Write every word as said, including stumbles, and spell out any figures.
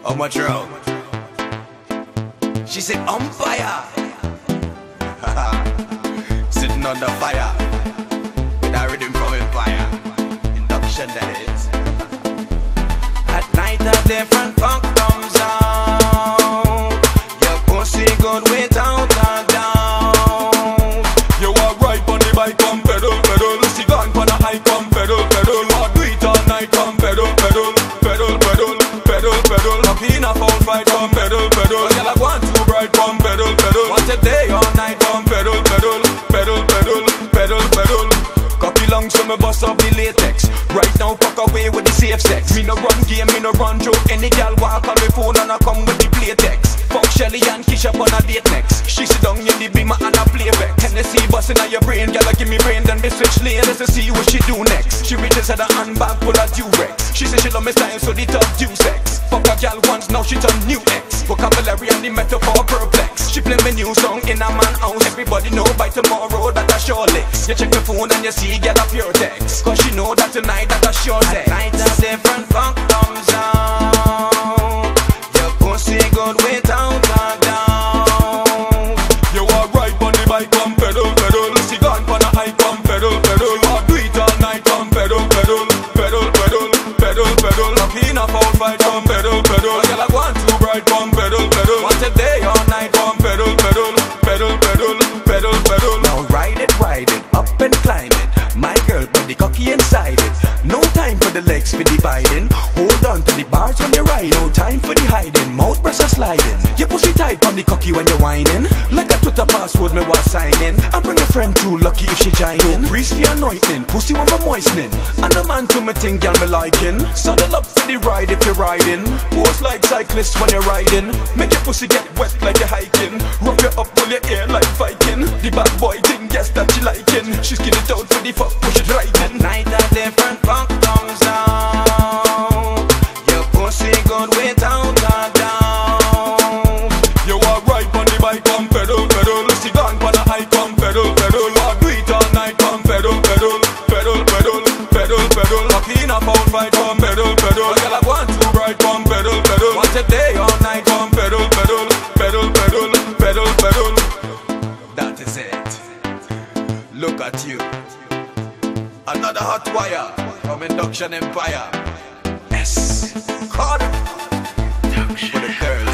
How much round? She said on fire. Sitting under fire with a rhythm from Empire. Induction that is. At night a different funk comes out. Your pussy good without a doubt. You are right on the bike, come pedal, pedal. See gone on the high, come pedal, pedal. Or do it all night, come pedal, pedal, pedal, pedal, pedal, pedal. Lucky in a foul fight, come pedal, pedal. Girl, I want too bright, come pedal, pedal. Want a day all night, come pedal, pedal, pedal, pedal, pedal, pedal. Cocky long so me bust off the latex. Right now fuck away with the safe sex. Me no run game, me no run joke. Any gal walk on me phone and I come with the playtex. Fuck Shelly and Kish up on a date next. She sit down in the beamer and I play back. Tennessee bustin' on your brain, gal give me brain. Then me switch lane just to see what she do next. She reaches at a handbag full of Durex. She says she love me style so the top do sex. Fuck a gal once, now she turn new ex. Vocabulary and the metaphor perplex. She play me new song in a man house. Everybody know by tomorrow that I sure licks. You check the phone and you see get a pure text. Cause she know that tonight that I sure sex. At night a different funk comes out. Your pussy good without a doubt. You are right on the bike, come pedal, pedal. See gone on the high, come pedal, pedal. Or do it all night, come pedal, pedal, pedal, pedal, pedal, pedal. Lucky in a foul fight, come pedal, pedal. Girl, I want too bright, come pedal, pedal. Want a day all night, come pedal, pedal, pedal, pedal, pedal, pedal. Now ride it, ride it, up and climb it. My girl, put the cocky inside it. No time for the legs for dividing. Hold on to the bars when you ride. No time for the hiding. Mouth pressure sliding. Your pussy tight on the cocky when you're whining. Like a Twitter password me was signing. And bring a friend too, lucky if she joining. Priest the anointing, pussy when I'm moistening. And the man to me think y'all me liking. Saddle up for the ride if you're riding. Pose like cyclists when you're riding. Make your pussy get wet like you're hiking. Rub you up, pull your hair like Viking. The bad boy thing, guess that she liking. She's skin it out for the fuck, push it right in. Night a different funk comes out. Your pussy good without a doubt. You are right on the bike, come pedal, pedal. See gone on the high, come pedal, pedal. Or do it all night, come pedal, pedal, pedal, pedal, pedal, pedal. Lucky in a foul fight, come pedal, pedal. Girl, I want too bright, come pedal, pedal. Want a day all night, come pedal, pedal, pedal, pedal, pedal, pedal. That is it. Look at you. Another hot wire from Induction Empire. Yes. Carter. For the girl.